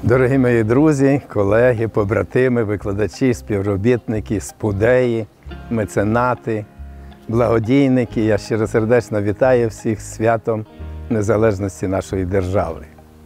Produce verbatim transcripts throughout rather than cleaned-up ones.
Дорогі мої друзі, колеги, побратими, викладачі, співробітники, спудеї, меценати, благодійники, я щиросердечно вітаю всіх з святом незалежності нашої держави.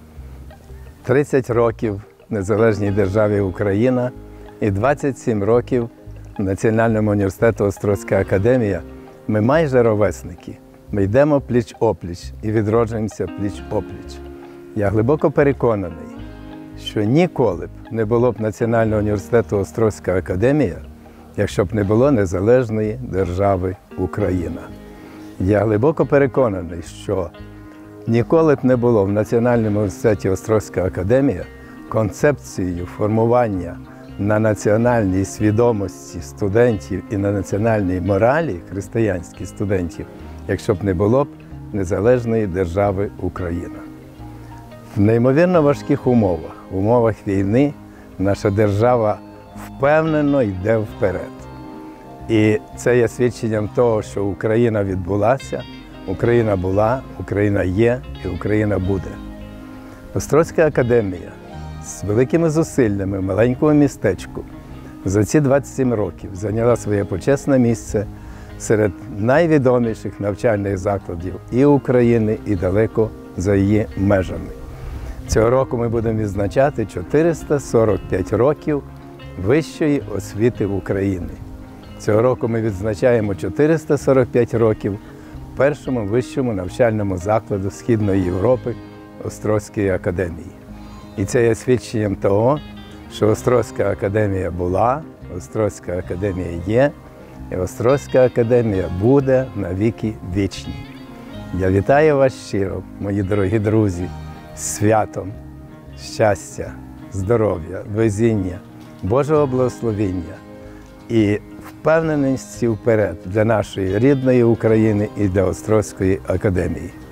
тридцять років незалежній державі Україна і двадцять сім років Національному університету Острозька академія. Ми майже ровесники. Ми йдемо пліч-опліч і відроджуємося пліч-опліч. Я глибоко переконаний, що ніколи б не було б Національного університету Острозька академія, якщо б не було незалежної держави Україна. Я глибоко переконаний, що ніколи б не було в Національному університеті Острозька академія концепцією формування на національній свідомості студентів і на національній моралі християнських студентів, якщо б не було б незалежної держави Україна. В неймовірно важких умовах, в умовах війни, наша держава впевнено йде вперед. І це є свідченням того, що Україна відбулася, Україна була, Україна є і Україна буде. Острозька академія з великими зусиллями в маленькому містечку за ці двадцять сім років зайняла своє почесне місце серед найвідоміших навчальних закладів і України, і далеко за її межами. Цього року ми будемо відзначати чотириста сорок п'ять років вищої освіти в Україні. Цього року ми відзначаємо чотириста сорок п'ять років першому вищому навчальному закладу Східної Європи Острозької академії. І це є свідченням того, що Острозька академія була, Острозька академія є, і Острозька академія буде навіки вічні. Я вітаю вас щиро, мої дорогі друзі, з святом, щастя, здоров'я, везіння, Божого благословіння і впевненості вперед для нашої рідної України і для Острозької академії.